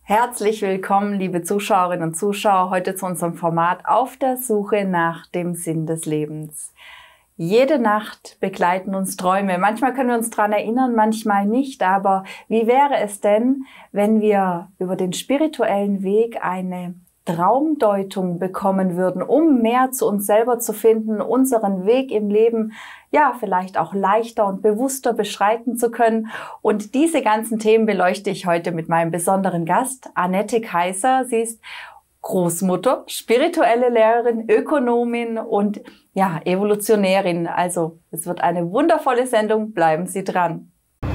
Herzlich willkommen, liebe Zuschauerinnen und Zuschauer, heute zu unserem Format Auf der Suche nach dem Sinn des Lebens. Jede Nacht begleiten uns Träume. Manchmal können wir uns daran erinnern, manchmal nicht. Aber wie wäre es denn, wenn wir über den spirituellen Weg eine Traumdeutung bekommen würden, um mehr zu uns selber zu finden, unseren Weg im Leben ja vielleicht auch leichter und bewusster beschreiten zu können. Und diese ganzen Themen beleuchte ich heute mit meinem besonderen Gast, Annette Kaiser. Sie ist Großmutter, spirituelle Lehrerin, Ökonomin und ja, Evolutionärin. Also es wird eine wundervolle Sendung. Bleiben Sie dran.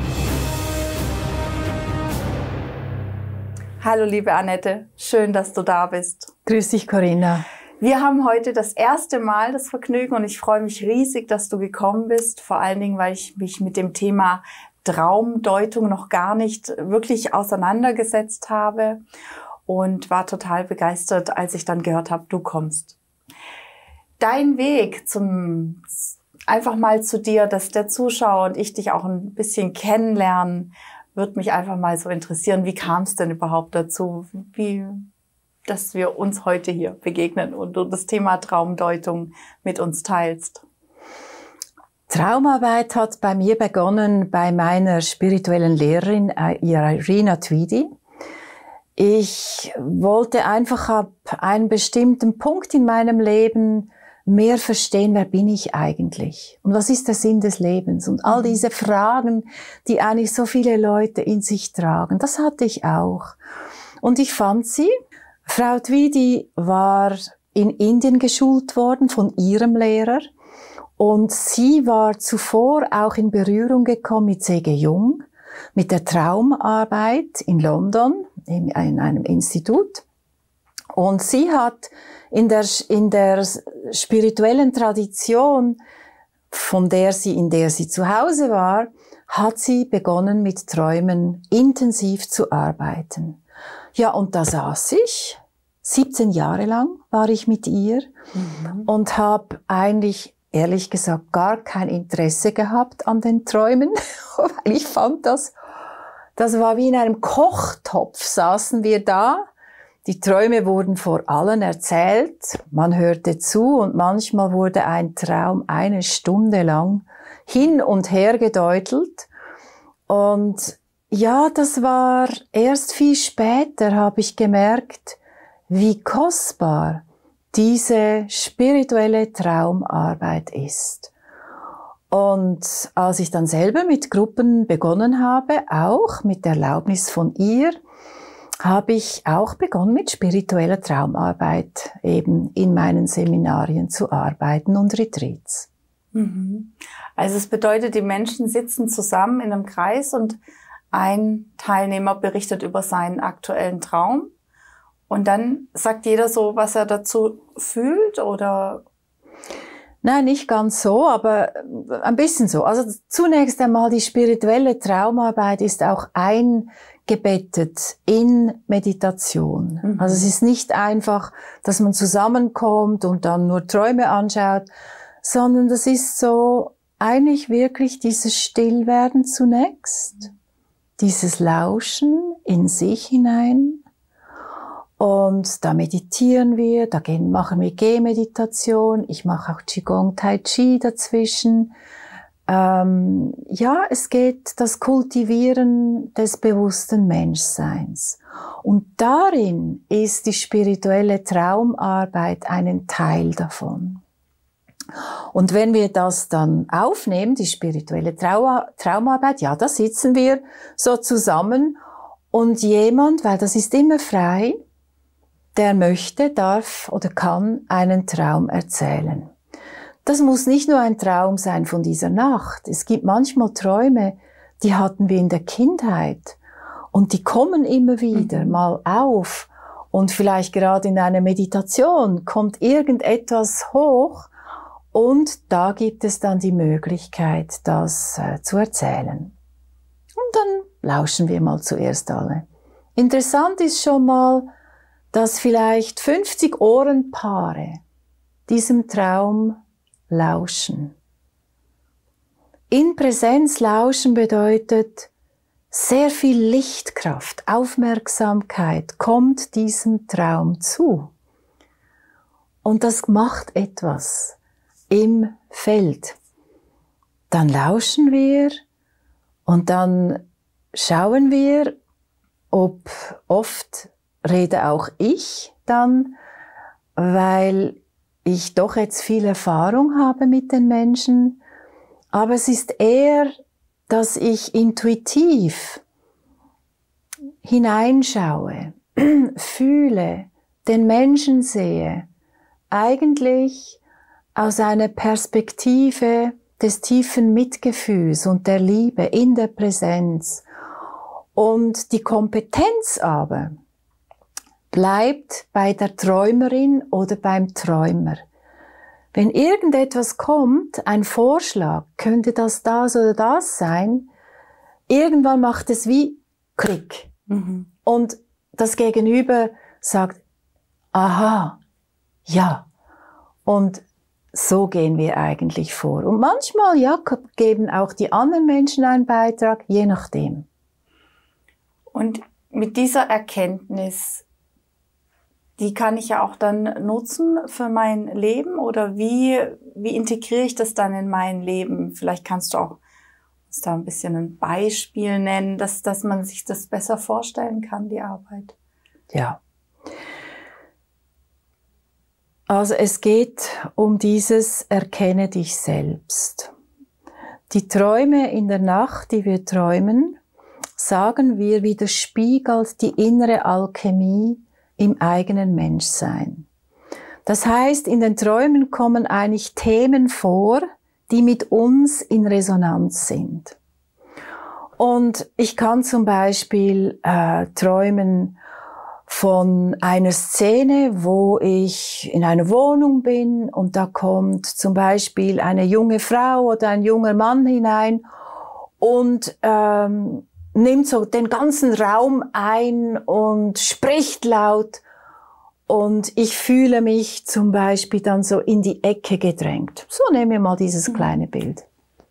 Hallo liebe Annette, schön, dass du da bist. Grüß dich, Corinna. Wir haben heute das erste Mal das Vergnügen und ich freue mich riesig, dass du gekommen bist. Vor allen Dingen, weil ich mich mit dem Thema Traumdeutung noch gar nicht wirklich auseinandergesetzt habe und war total begeistert, als ich dann gehört habe, du kommst. Dein Weg einfach mal zu dir, dass der Zuschauer und ich dich auch ein bisschen kennenlernen, würde mich einfach mal so interessieren. Wie kam es denn überhaupt dazu, dass wir uns heute hier begegnen und du das Thema Traumdeutung mit uns teilst? Traumarbeit hat bei mir begonnen bei meiner spirituellen Lehrerin Irina Tweedy. Ich wollte einfach ab einem bestimmten Punkt in meinem Leben mehr verstehen, wer bin ich eigentlich? Und was ist der Sinn des Lebens? Und all diese Fragen, die eigentlich so viele Leute in sich tragen, das hatte ich auch. Und ich fand sie. Frau Tweedy war in Indien geschult worden von ihrem Lehrer. Und sie war zuvor auch in Berührung gekommen mit C.G. Jung, mit der Traumarbeit in London, in einem Institut. Und sie hat in der spirituellen Tradition, in der sie zu Hause war, hat sie begonnen mit Träumen intensiv zu arbeiten. Ja, und da saß ich, 17 Jahre lang war ich mit ihr und habe eigentlich, ehrlich gesagt, gar kein Interesse gehabt an den Träumen, weil ich fand, das war wie in einem Kochtopf, saßen wir da. Die Träume wurden vor allen erzählt, man hörte zu und manchmal wurde ein Traum 1 Stunde lang hin und her gedeutelt. Und ja, das war erst viel später, habe ich gemerkt, wie kostbar diese spirituelle Traumarbeit ist. Und als ich dann selber mit Gruppen begonnen habe, auch mit Erlaubnis von ihr, habe ich auch begonnen mit spiritueller Traumarbeit eben in meinen Seminarien zu arbeiten und Retreats. Also es bedeutet, die Menschen sitzen zusammen in einem Kreis und ein Teilnehmer berichtet über seinen aktuellen Traum und dann sagt jeder so, was er dazu fühlt, oder? Nein, nicht ganz so, aber ein bisschen so. Also zunächst einmal, die spirituelle Traumarbeit ist auch eingebettet in Meditation. Also es ist nicht einfach, dass man zusammenkommt und dann nur Träume anschaut, sondern das ist so eigentlich wirklich dieses Stillwerden zunächst, dieses Lauschen in sich hinein. Und da meditieren wir, machen wir Gehmeditation, ich mache auch Qigong, Tai Chi dazwischen. Ja, es geht das Kultivieren des bewussten Menschseins. Und darin ist die spirituelle Traumarbeit einen Teil davon. Und wenn wir das dann aufnehmen, die spirituelle Traumarbeit, ja, da sitzen wir so zusammen und jemand, weil das ist immer frei, der möchte, darf oder kann einen Traum erzählen. Das muss nicht nur ein Traum sein von dieser Nacht. Es gibt manchmal Träume, die hatten wir in der Kindheit und die kommen immer wieder mal auf. Und vielleicht gerade in einer Meditation kommt irgendetwas hoch und da gibt es dann die Möglichkeit, das zu erzählen. Und dann lauschen wir mal zuerst alle. Interessant ist schon mal, dass vielleicht 50 Ohrenpaare diesem Traum lauschen. In Präsenz lauschen bedeutet, sehr viel Lichtkraft, Aufmerksamkeit kommt diesem Traum zu. Und das macht etwas im Feld. Dann lauschen wir und dann schauen wir, ob oft rede auch ich dann, weil ich doch jetzt viel Erfahrung habe mit den Menschen. Aber es ist eher, dass ich intuitiv hineinschaue, fühle, den Menschen sehe, eigentlich aus einer Perspektive des tiefen Mitgefühls und der Liebe in der Präsenz. Und die Kompetenz aber bleibt bei der Träumerin oder beim Träumer. Wenn irgendetwas kommt, ein Vorschlag, könnte das oder das sein, irgendwann macht es wie Klick. Mhm. Und das Gegenüber sagt, aha, ja. Und so gehen wir eigentlich vor. Und manchmal, ja, geben auch die anderen Menschen einen Beitrag, je nachdem. Und mit dieser Erkenntnis, die kann ich ja auch dann nutzen für mein Leben, oder wie integriere ich das dann in mein Leben? Vielleicht kannst du auch uns da ein bisschen ein Beispiel nennen, dass man sich das besser vorstellen kann, die Arbeit. Ja. Also es geht um dieses Erkenne dich selbst. Die Träume in der Nacht, die wir träumen, sagen wir, widerspiegelt die innere Alchemie im eigenen Menschsein. Das heißt, in den Träumen kommen eigentlich Themen vor, die mit uns in Resonanz sind. Und ich kann zum Beispiel träumen von einer Szene, wo ich in einer Wohnung bin und da kommt zum Beispiel eine junge Frau oder ein junger Mann hinein und nimmt so den ganzen Raum ein und spricht laut und ich fühle mich zum Beispiel dann so in die Ecke gedrängt. So, nehmen wir mal dieses kleine Bild.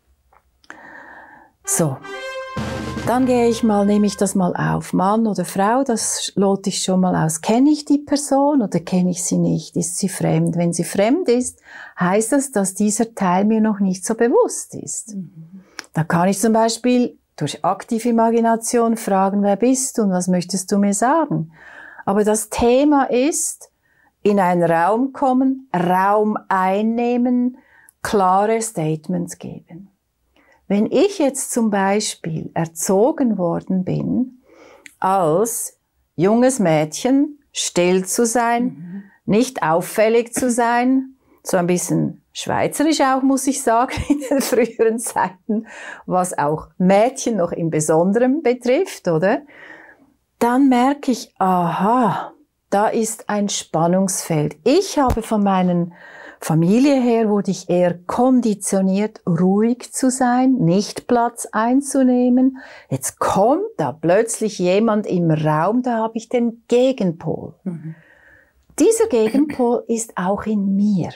So, dann nehme ich das mal auf. Mann oder Frau, das lote ich schon mal aus. Kenne ich die Person oder kenne ich sie nicht? Ist sie fremd? Wenn sie fremd ist, heißt das, dass dieser Teil mir noch nicht so bewusst ist. Da kann ich zum Beispiel durch aktive Imagination fragen, wer bist du und was möchtest du mir sagen? Aber das Thema ist, in einen Raum kommen, Raum einnehmen, klare Statements geben. Wenn ich jetzt zum Beispiel erzogen worden bin, als junges Mädchen still zu sein, nicht auffällig zu sein, so ein bisschen schweizerisch auch, muss ich sagen, in den früheren Zeiten, was auch Mädchen noch im Besonderen betrifft, oder? Dann merke ich, aha, da ist ein Spannungsfeld. Ich habe von meiner Familie her, wurde ich eher konditioniert, ruhig zu sein, nicht Platz einzunehmen. Jetzt kommt da plötzlich jemand im Raum, da habe ich den Gegenpol. Dieser Gegenpol ist auch in mir.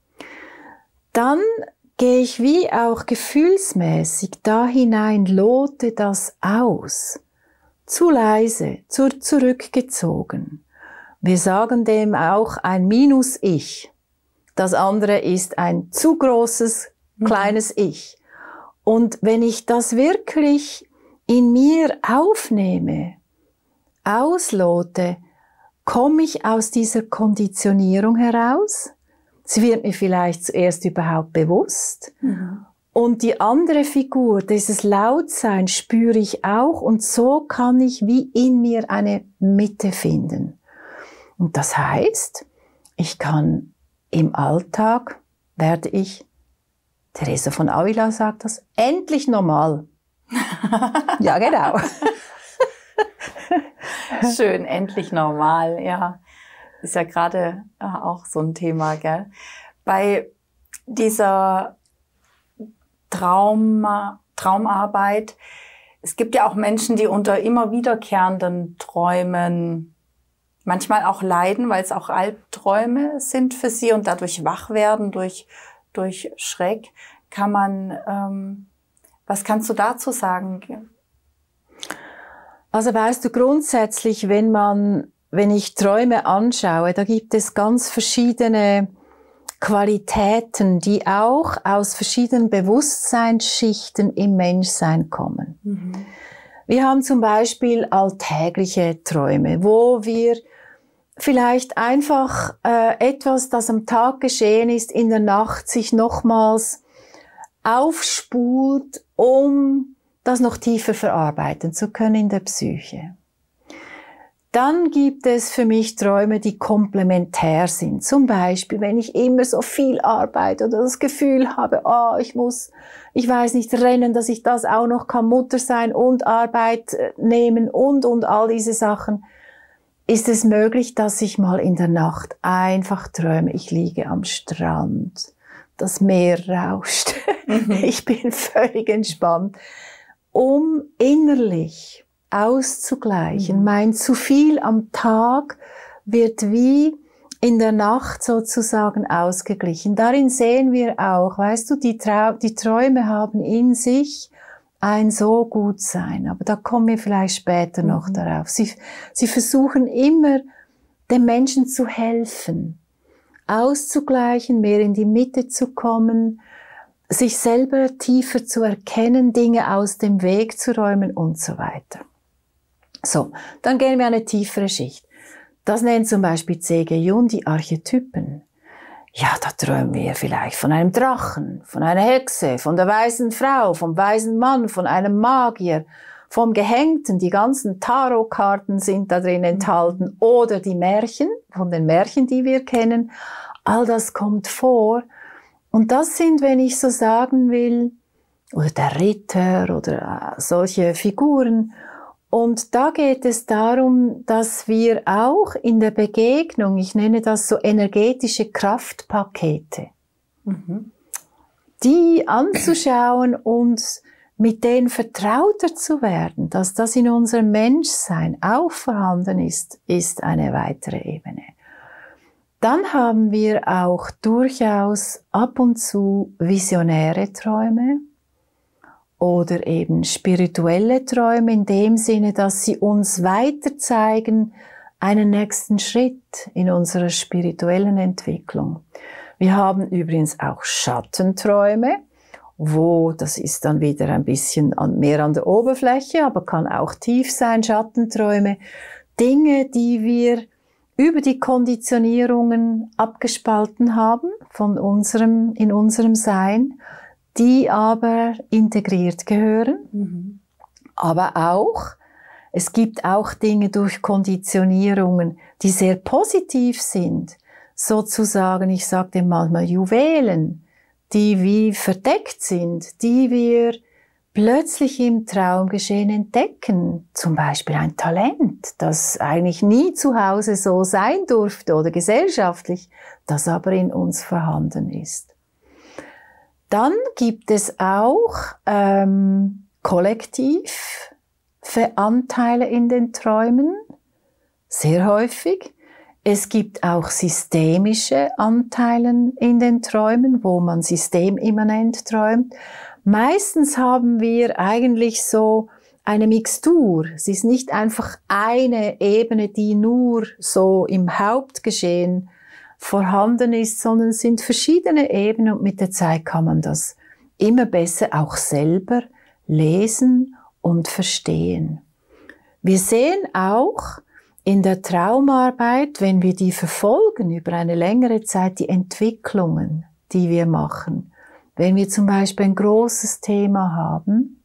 Dann gehe ich wie auch gefühlsmäßig da hinein, lote das aus. Zu leise, zu zurückgezogen. Wir sagen dem auch ein Minus-Ich. Das andere ist ein zu großes, kleines Ich. Und wenn ich das wirklich in mir aufnehme, auslote, komme ich aus dieser Konditionierung heraus. Sie wird mir vielleicht zuerst überhaupt bewusst. Und die andere Figur, dieses Lautsein, spüre ich auch. Und so kann ich wie in mir eine Mitte finden. Und das heißt, ich kann im Alltag, werde ich, Teresa von Avila sagt das, endlich normal. Ja, genau. Schön, endlich normal, ja. Ist ja gerade auch so ein Thema, gell? Bei dieser Traumarbeit, es gibt ja auch Menschen, die unter immer wiederkehrenden Träumen manchmal auch leiden, weil es auch Albträume sind für sie und dadurch wach werden durch Schreck. Was kannst du dazu sagen? Also weißt du, grundsätzlich, wenn ich Träume anschaue, da gibt es ganz verschiedene Qualitäten, die auch aus verschiedenen Bewusstseinsschichten im Menschsein kommen. Mhm. Wir haben zum Beispiel alltägliche Träume, wo wir vielleicht einfach etwas, das am Tag geschehen ist, in der Nacht sich nochmals aufspult, um das noch tiefer verarbeiten zu können in der Psyche. Dann gibt es für mich Träume, die komplementär sind. Zum Beispiel, wenn ich immer so viel arbeite oder das Gefühl habe, ich weiß nicht, rennen, dass ich das auch noch kann, Mutter sein und Arbeit nehmen und all diese Sachen. Ist es möglich, dass ich mal in der Nacht einfach träume, ich liege am Strand, das Meer rauscht, ich bin völlig entspannt, um innerlich auszugleichen. Mein zu viel am Tag wird wie in der Nacht sozusagen ausgeglichen. Darin sehen wir auch, weißt du, die Träume haben in sich ein so gut sein. Aber da kommen wir vielleicht später noch darauf. Sie versuchen immer, den Menschen zu helfen, auszugleichen, mehr in die Mitte zu kommen, sich selber tiefer zu erkennen, Dinge aus dem Weg zu räumen und so weiter. So, dann gehen wir eine tiefere Schicht. Das nennt zum Beispiel C.G. Jung die Archetypen. Ja, da träumen wir vielleicht von einem Drachen, von einer Hexe, von der weisen Frau, vom weisen Mann, von einem Magier, vom Gehängten. Die ganzen Tarotkarten sind da drin enthalten. Oder die Märchen, von den Märchen, die wir kennen. All das kommt vor. Und das sind, wenn ich so sagen will, oder der Ritter oder solche Figuren. Und da geht es darum, dass wir auch in der Begegnung, ich nenne das so energetische Kraftpakete, die anzuschauen und mit denen vertrauter zu werden, dass das in unserem Menschsein auch vorhanden ist, ist eine weitere Ebene. Dann haben wir auch durchaus ab und zu visionäre Träume, oder eben spirituelle Träume in dem Sinne, dass sie uns weiter zeigen, einen nächsten Schritt in unserer spirituellen Entwicklung. Wir haben übrigens auch Schattenträume, das ist dann wieder ein bisschen mehr an der Oberfläche, aber kann auch tief sein, Schattenträume. Dinge, die wir über die Konditionierungen abgespalten haben in unserem Sein, die aber integriert gehören. Aber auch, es gibt auch Dinge durch Konditionierungen, die sehr positiv sind. Sozusagen, ich sage dem manchmal Juwelen, die wie verdeckt sind, die wir plötzlich im Traumgeschehen entdecken. Zum Beispiel ein Talent, das eigentlich nie zu Hause so sein durfte oder gesellschaftlich, das aber in uns vorhanden ist. Dann gibt es auch Kollektivanteile in den Träumen, sehr häufig. Es gibt auch systemische Anteile in den Träumen, wo man systemimmanent träumt. Meistens haben wir eigentlich so eine Mixtur. Es ist nicht einfach eine Ebene, die nur so im Hauptgeschehen vorhanden ist, sondern es sind verschiedene Ebenen und mit der Zeit kann man das immer besser auch selber lesen und verstehen. Wir sehen auch in der Traumarbeit, wenn wir die verfolgen über eine längere Zeit, die Entwicklungen, die wir machen. Wenn wir zum Beispiel ein großes Thema haben,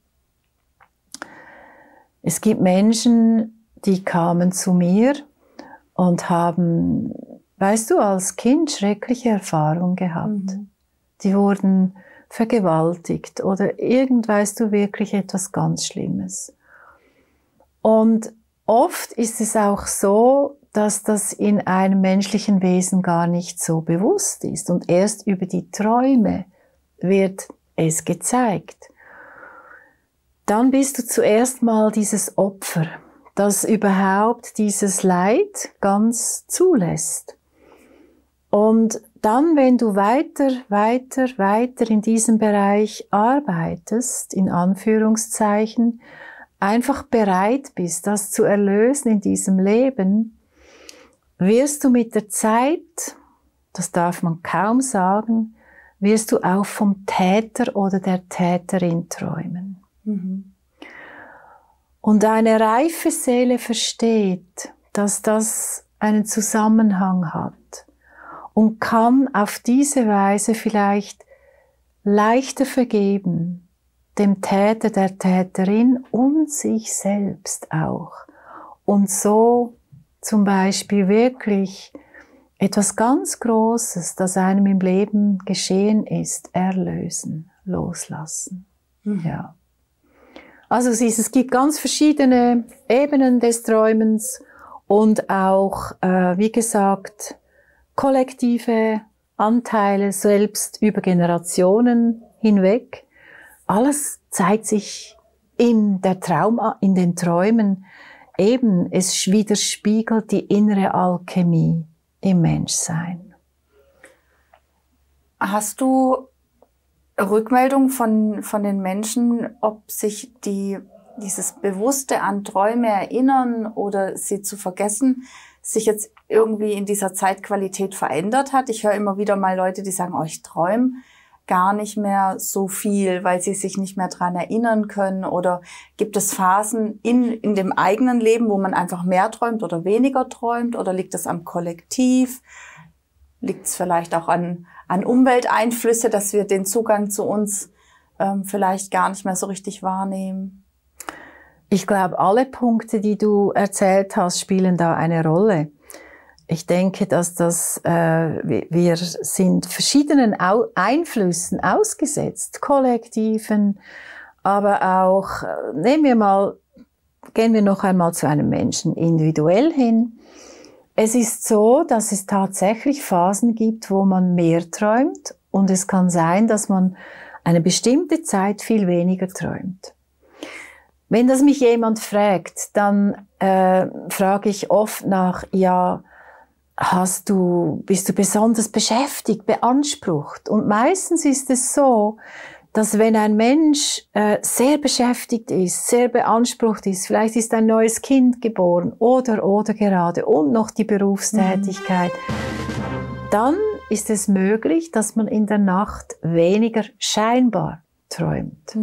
es gibt Menschen, die kamen zu mir und haben, weißt du, als Kind schreckliche Erfahrungen gehabt. Die wurden vergewaltigt oder weißt du, wirklich etwas ganz Schlimmes. Und oft ist es auch so, dass das in einem menschlichen Wesen gar nicht so bewusst ist. Und erst über die Träume wird es gezeigt. Dann bist du zuerst mal dieses Opfer, das überhaupt dieses Leid ganz zulässt. Und dann, wenn du weiter in diesem Bereich arbeitest, in Anführungszeichen, einfach bereit bist, das zu erlösen in diesem Leben, wirst du mit der Zeit, das darf man kaum sagen, wirst du auch vom Täter oder der Täterin träumen. Und eine reife Seele versteht, dass das einen Zusammenhang hat und kann auf diese Weise vielleicht leichter vergeben, dem Täter, der Täterin und sich selbst auch. Und so zum Beispiel wirklich etwas ganz Großes, das einem im Leben geschehen ist, erlösen, loslassen. Ja. Also es gibt ganz verschiedene Ebenen des Träumens und auch, wie gesagt, kollektive Anteile, selbst über Generationen hinweg. Alles zeigt sich in den Träumen. Eben, es widerspiegelt die innere Alchemie im Menschsein. Hast du Rückmeldung von den Menschen, ob sich dieses Bewusste an Träume erinnern oder sie zu vergessen, sich jetzt irgendwie in dieser Zeitqualität verändert hat? Ich höre immer wieder mal Leute, die sagen, oh, ich träume gar nicht mehr so viel, weil sie sich nicht mehr dran erinnern können. Oder gibt es Phasen in dem eigenen Leben, wo man einfach mehr träumt oder weniger träumt? Oder liegt es am Kollektiv? Liegt es vielleicht auch an Umwelteinflüsse, dass wir den Zugang zu uns vielleicht gar nicht mehr so richtig wahrnehmen? Ich glaube, alle Punkte, die du erzählt hast, spielen da eine Rolle. Ich denke, dass wir sind verschiedenen Einflüssen ausgesetzt, kollektiven, aber auch, gehen wir noch einmal zu einem Menschen individuell hin. Es ist so, dass es tatsächlich Phasen gibt, wo man mehr träumt und es kann sein, dass man eine bestimmte Zeit viel weniger träumt. Wenn das mich jemand fragt, dann frage ich oft nach, ja, bist du besonders beschäftigt, beansprucht? Und meistens ist es so, dass wenn ein Mensch sehr beschäftigt ist, sehr beansprucht ist, vielleicht ist ein neues Kind geboren oder gerade und noch die Berufstätigkeit, dann ist es möglich, dass man in der Nacht weniger scheinbar träumt.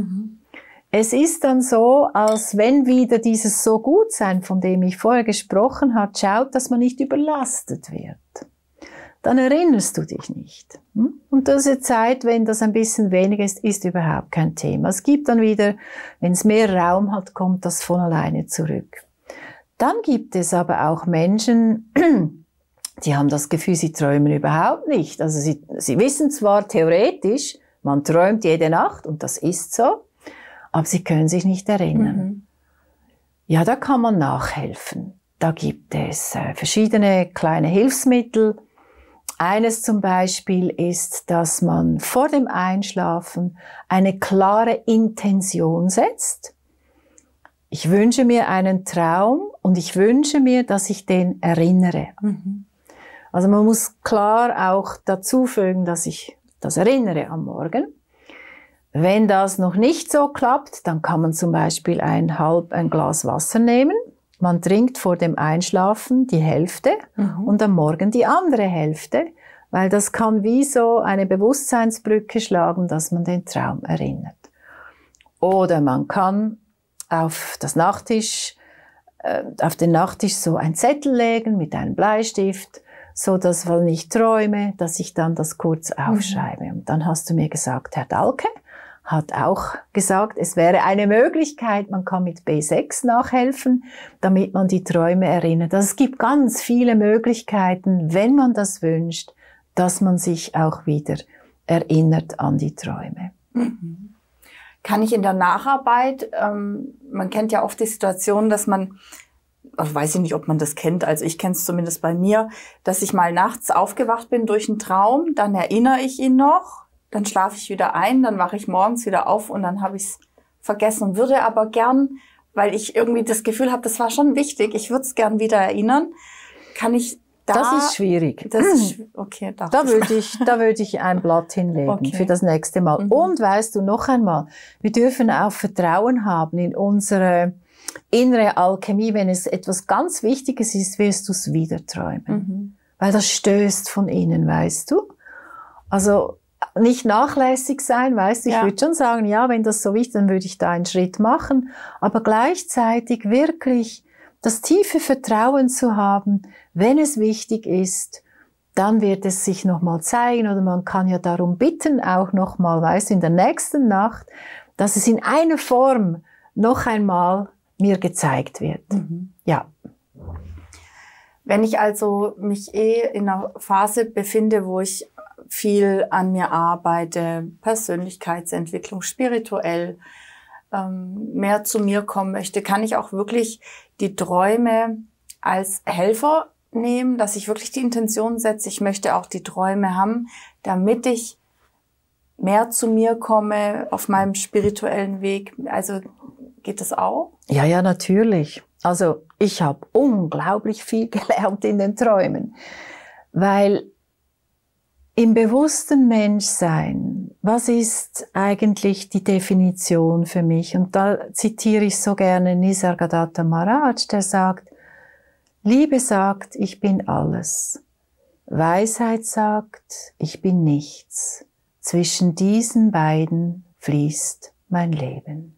Es ist dann so, als wenn wieder dieses So-Gut-Sein, von dem ich vorher gesprochen habe, schaut, dass man nicht überlastet wird. Dann erinnerst du dich nicht. Und diese Zeit, wenn das ein bisschen weniger ist überhaupt kein Thema. Es gibt dann wieder, wenn es mehr Raum hat, kommt das von alleine zurück. Dann gibt es aber auch Menschen, die haben das Gefühl, sie träumen überhaupt nicht. Also sie wissen zwar theoretisch, man träumt jede Nacht und das ist so, aber sie können sich nicht erinnern. Ja, da kann man nachhelfen. Da gibt es verschiedene kleine Hilfsmittel. Eines zum Beispiel ist, dass man vor dem Einschlafen eine klare Intention setzt. Ich wünsche mir einen Traum und ich wünsche mir, dass ich den erinnere. Also man muss klar auch dazu fügen, dass ich das erinnere am Morgen. Wenn das noch nicht so klappt, dann kann man zum Beispiel ein Glas Wasser nehmen. Man trinkt vor dem Einschlafen die Hälfte und am Morgen die andere Hälfte, weil das kann wie so eine Bewusstseinsbrücke schlagen, dass man den Traum erinnert. Oder man kann auf den Nachttisch so ein Zettel legen mit einem Bleistift, so dass, wenn ich träume, dass ich dann das kurz aufschreibe. Und dann hast du mir gesagt, Herr Dahlke hat auch gesagt, es wäre eine Möglichkeit, man kann mit B6 nachhelfen, damit man die Träume erinnert. Also es gibt ganz viele Möglichkeiten, wenn man das wünscht, dass man sich auch wieder erinnert an die Träume. Kann ich in der Nacharbeit, man kennt ja oft die Situation, dass man, also weiß ich nicht, ob man das kennt, also ich kenne es zumindest bei mir, dass ich mal nachts aufgewacht bin durch einen Traum, dann erinnere ich ihn noch, dann schlafe ich wieder ein, dann wache ich morgens wieder auf und dann habe ich es vergessen und würde aber gern, weil ich irgendwie das Gefühl habe, das war schon wichtig, ich würde es gern wieder erinnern. Kann ich da... Das ist schwierig. Okay, da würde ich ein Blatt hinlegen für das nächste Mal. Und weißt du, noch einmal, wir dürfen auch Vertrauen haben in unsere innere Alchemie, wenn es etwas ganz Wichtiges ist, wirst du es wieder träumen. Weil das stößt von innen, weißt du? Also nicht nachlässig sein, weißt du? Ich würde schon sagen, ja, wenn das so wichtig ist, dann würde ich da einen Schritt machen. Aber gleichzeitig wirklich das tiefe Vertrauen zu haben, wenn es wichtig ist, dann wird es sich nochmal zeigen, oder man kann ja darum bitten, auch nochmal, weißt du, in der nächsten Nacht, dass es in einer Form noch einmal mir gezeigt wird. Ja. Wenn ich also mich in einer Phase befinde, wo ich viel an mir arbeite, Persönlichkeitsentwicklung, spirituell, mehr zu mir kommen möchte, kann ich auch wirklich die Träume als Helfer nehmen, dass ich wirklich die Intention setze, ich möchte auch die Träume haben, damit ich mehr zu mir komme auf meinem spirituellen Weg. Also geht das auch? Ja, ja, natürlich. Also ich habe unglaublich viel gelernt in den Träumen, weil im bewussten Menschsein, was ist eigentlich die Definition für mich? Und da zitiere ich so gerne Nisargadatta Maharaj, der sagt, Liebe sagt, ich bin alles. Weisheit sagt, ich bin nichts. Zwischen diesen beiden fließt mein Leben.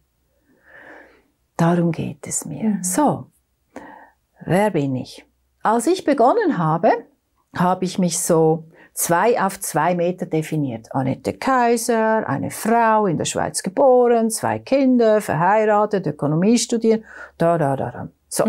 Darum geht es mir. So, wer bin ich? Als ich begonnen habe, habe ich mich so 2 auf 2 Meter definiert. Annette Kaiser, eine Frau, in der Schweiz geboren, 2 Kinder, verheiratet, Ökonomie studieren, da. So.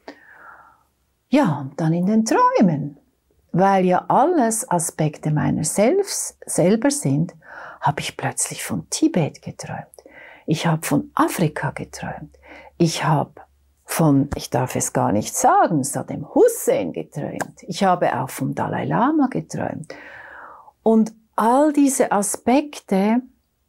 Ja, und dann in den Träumen. Weil ja alles Aspekte meiner selber sind, habe ich plötzlich von Tibet geträumt. Ich habe von Afrika geträumt. Ich habe von, ich darf es gar nicht sagen, Saddam Hussein geträumt. Ich habe auch vom Dalai Lama geträumt. Und all diese Aspekte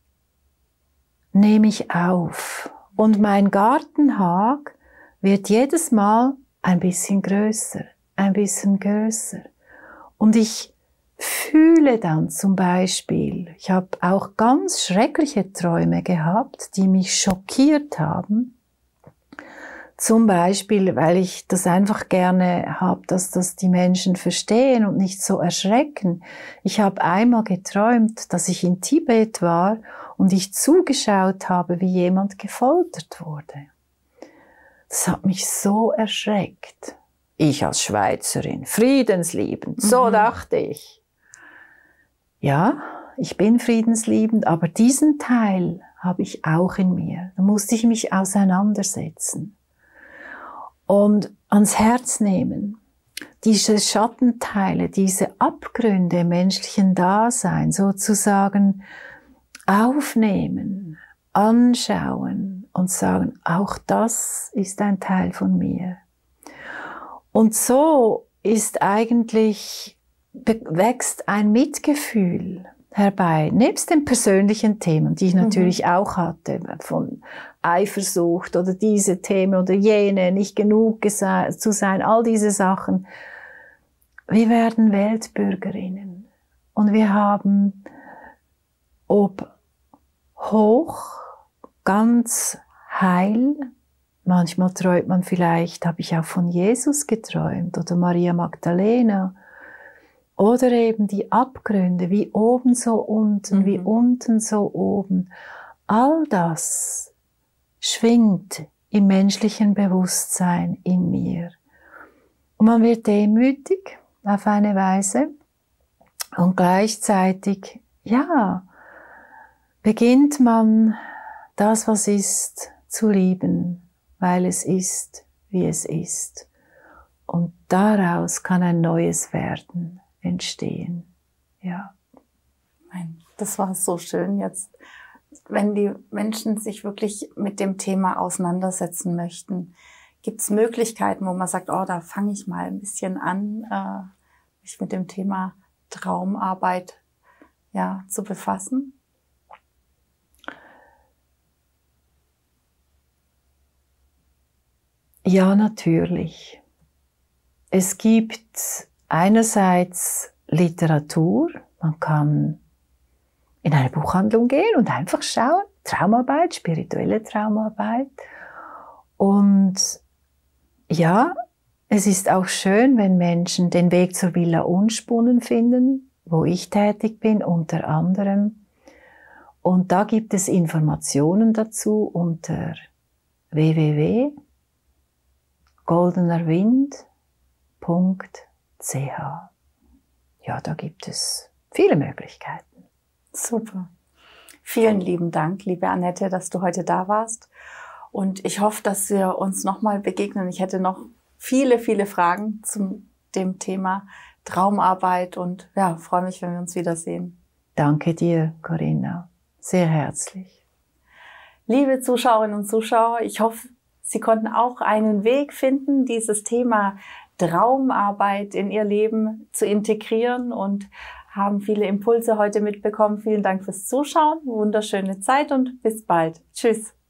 nehme ich auf. Und mein Gartenhag wird jedes Mal ein bisschen größer, ein bisschen größer. Und ich fühle dann zum Beispiel, ich habe auch ganz schreckliche Träume gehabt, die mich schockiert haben. Zum Beispiel, weil ich das einfach gerne habe, dass das die Menschen verstehen und nicht so erschrecken. Ich habe einmal geträumt, dass ich in Tibet war und ich zugeschaut habe, wie jemand gefoltert wurde. Das hat mich so erschreckt. Ich als Schweizerin, friedensliebend, so dachte ich. Ja, ich bin friedensliebend, aber diesen Teil habe ich auch in mir. Da musste ich mich auseinandersetzen und ans Herz nehmen. Diese Schattenteile, diese Abgründe im menschlichen Dasein sozusagen aufnehmen, anschauen und sagen, auch das ist ein Teil von mir. Und so ist eigentlich, wächst ein Mitgefühl herbei, nebst den persönlichen Themen, die ich natürlich auch hatte, von Eifersucht oder diese Themen oder jene, nicht genug zu sein, all diese Sachen. Wir werden Weltbürgerinnen und wir haben, ob hoch, ganz heil, manchmal träumt man vielleicht, habe ich auch von Jesus geträumt oder Maria Magdalena, oder eben die Abgründe, wie oben so unten, wie unten so oben. All das schwingt im menschlichen Bewusstsein in mir. Und man wird demütig auf eine Weise und gleichzeitig, ja, beginnt man das, was ist, zu lieben, weil es ist, wie es ist. Und daraus kann ein neues Werden entstehen. Ja. Das war so schön jetzt. Wenn die Menschen sich wirklich mit dem Thema auseinandersetzen möchten, gibt es Möglichkeiten, wo man sagt, oh, da fange ich mal ein bisschen an, mich mit dem Thema Traumarbeit zu befassen? Ja, natürlich. Es gibt einerseits Literatur, man kann in eine Buchhandlung gehen und einfach schauen, Traumarbeit, spirituelle Traumarbeit. Und ja, es ist auch schön, wenn Menschen den Weg zur Villa Unspunnen finden, wo ich tätig bin, unter anderem. Und da gibt es Informationen dazu unter www.goldenerwind.ch. Ja, da gibt es viele Möglichkeiten. Super. Vielen lieben Dank, liebe Annette, dass du heute da warst. Und ich hoffe, dass wir uns nochmal begegnen. Ich hätte noch viele, viele Fragen zum dem Thema Traumarbeit und ja, freue mich, wenn wir uns wiedersehen. Danke dir, Corinna. Sehr herzlich. Liebe Zuschauerinnen und Zuschauer, ich hoffe, Sie konnten auch einen Weg finden, dieses Thema Traumarbeit in Ihr Leben zu integrieren und haben viele Impulse heute mitbekommen. Vielen Dank fürs Zuschauen, wunderschöne Zeit und bis bald. Tschüss.